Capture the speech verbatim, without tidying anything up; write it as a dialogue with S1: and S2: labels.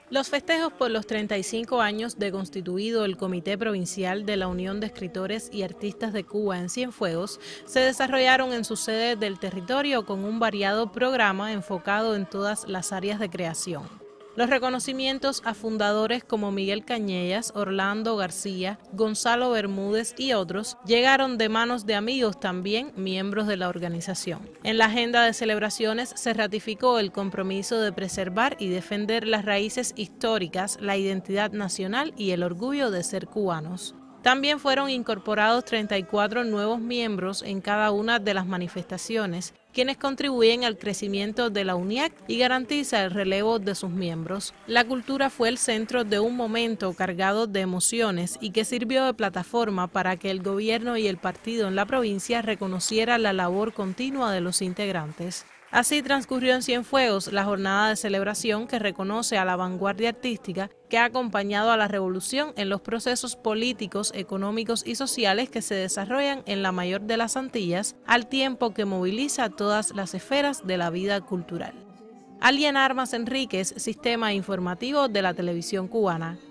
S1: Los festejos por los treinta y cinco años de constituido el Comité Provincial de la Unión de Escritores y Artistas de Cuba en Cienfuegos se desarrollaron en sus sedes del territorio con un variado programa enfocado en todas las áreas de creación. Los reconocimientos a fundadores como Miguel Cañellas, Orlando García, Gonzalo Bermúdez y otros llegaron de manos de amigos también miembros de la organización. En la agenda de celebraciones se ratificó el compromiso de preservar y defender las raíces históricas, la identidad nacional y el orgullo de ser cubanos. También fueron incorporados treinta y cuatro nuevos miembros en cada una de las manifestaciones, quienes contribuyen al crecimiento de la UNIAC y garantiza el relevo de sus miembros. La cultura fue el centro de un momento cargado de emociones y que sirvió de plataforma para que el gobierno y el partido en la provincia reconociera la labor continua de los integrantes. Así transcurrió en Cienfuegos la jornada de celebración que reconoce a la vanguardia artística que ha acompañado a la revolución en los procesos políticos, económicos y sociales que se desarrollan en la mayor de las Antillas, al tiempo que moviliza todas las esferas de la vida cultural. Aliena Armas Enríquez, Sistema Informativo de la Televisión Cubana.